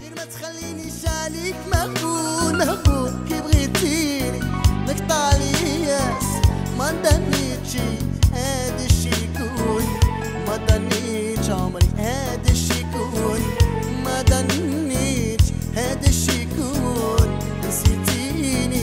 غير ما تخلينيش عليك مهبول كي بغيتيني نقطع الياس ما ضنيتش هاد الشي يكون ما ضنيتش عمري هاد الشي يكون ما ضنيتش هاد الشي يكون نسيتيني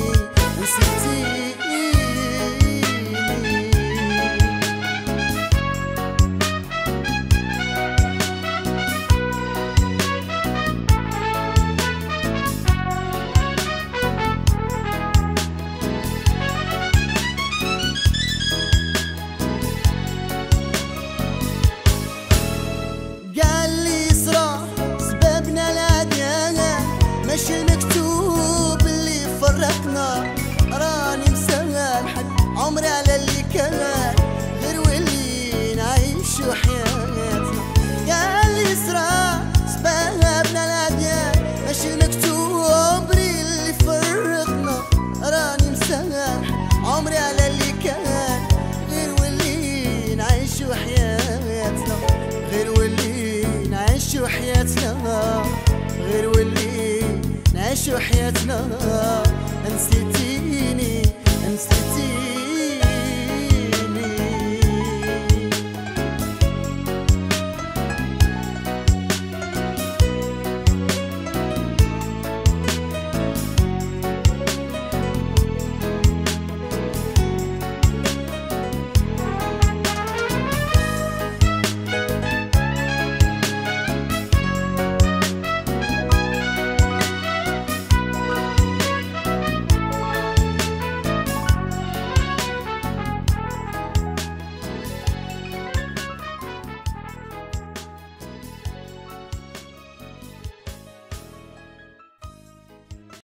قالي صرا سبابنا العديانة ماشي المكتوب اللي فرقنا راني مسامحك عمري على اللي كان غير واللي نعيشو حياتنا قالي صرا سبابنا العديانة ماشي المكتوب اللي فرقنا راني مسامحك عمري على اللي كان غير واللي نعيشو حياتنا غير واللي نعيشو حياتنا غير واللي نعيشو حياتنا نسيتي